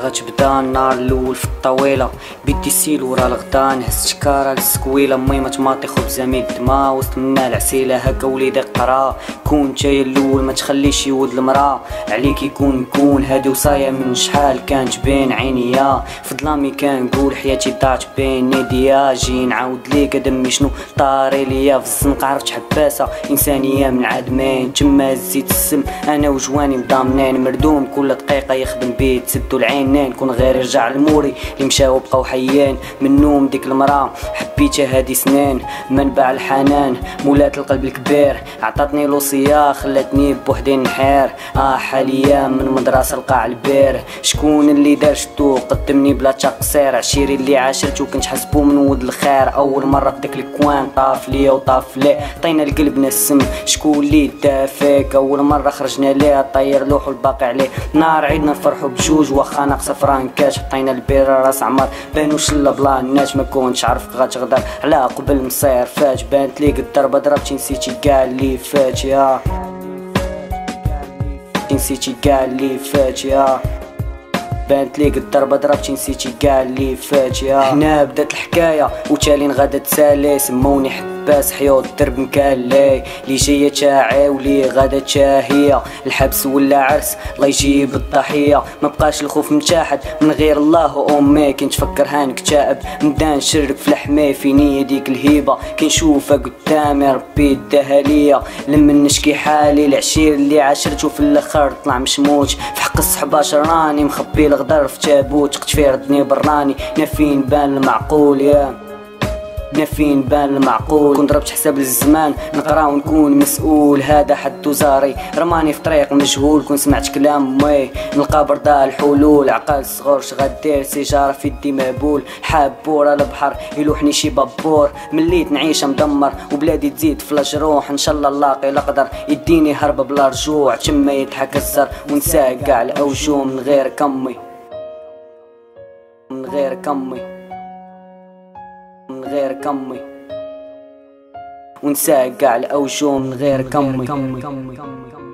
غتبدا النهار الاول في الطويله، بيدي السيل ورا الغدا نهز شكاره للسكويله، ميمه طماطي خبزه ميدما وسط منا العسيله، هكا وليدي قرا كون نتايا الاول ما تخليش يود المرا عليك يكون هادي وصايه من شحال كانت بين عينيا في ظلامي كنقول حياتي ضاعت بين يديا، جي نعاود ليك دمي شنو طاري ليا في الزنقه، عرفت حباسه انسانيه من عدمين تما زيت السم انا وجواني مضامنين، مردوم كل دقيقه يخدم بيه تسدو العينين، كون غير يرجع للموري اللي مشاو بقاو حيين من نوم ديك المرا حبيتها هادي سنين، منبع الحنان مولات القلب الكبير، عطاتني لوصيه خلاتني بوحدي نحير، حاليا من مدرسه لقاع البير، شكون اللي دار شتو قدمني بلا تقصير، عشيري اللي عاشرتو كنت حسبو من ود الخير، اول مره في داك الكوان طاف ليا وطاف ليه، عطينا القلب نسم شكون اللي دافيك، اول مره خرجنا ليه طير لوح والباقي عليه، نهار عيدنا نفرحو بجوج واخا ناقصه فرانكاش، عطينا البيره راس عمر بانو شلا بلا الناس، ما كنتش عارفك غتغدر على قبل مصير فات، بانت ليك الضربه ضربتي نسيتي كاع اللي فات يا نسيتي كاع اللي فات يا، بانت ليك الضربه ضربتي نسيتي كاع اللي فات يا، هنا بدات الحكايه وتالين غادا تسالي، سموني حباس حيوط درب مكالي، لي جايه تاعي ولي غادا تاهيه، الحبس ولا عرس الله يجيب الضحيه، ما بقاش الخوف متاحد من غير الله وامي، كنت فكر هنكتئب نبدا نشرك في لحمي، فيني ديك الهيبه كنشوفها قدامي ربي داها ليا، لما نشكي حالي العشير اللي عاشرته في الاخر طلع مش موج، في حق الصحبه راني مخبي الغدر في تابوت، قتفي ردني براني نافين بان المعقول يا نافين بان المعقول، كون ضربت حساب الزمان نقرا ونكون مسؤول، هذا حد زاري رماني في طريق مجهول، كون سمعت كلام مي نلقى بردا الحلول، عقال صغور شغدير سيجاره في يدي مهبول، حاب بورا البحر يلوحني شي بابور، مليت نعيش مدمر وبلادي تزيد في الجروح، ان شاء الله لاقي القدر يديني هرب بلا رجوع، تما يضحك الزر ونسى كاع الاوجوع من غير كمي من غير كمي من غير كمي ونسى كاع الاوجوع من غير كمي.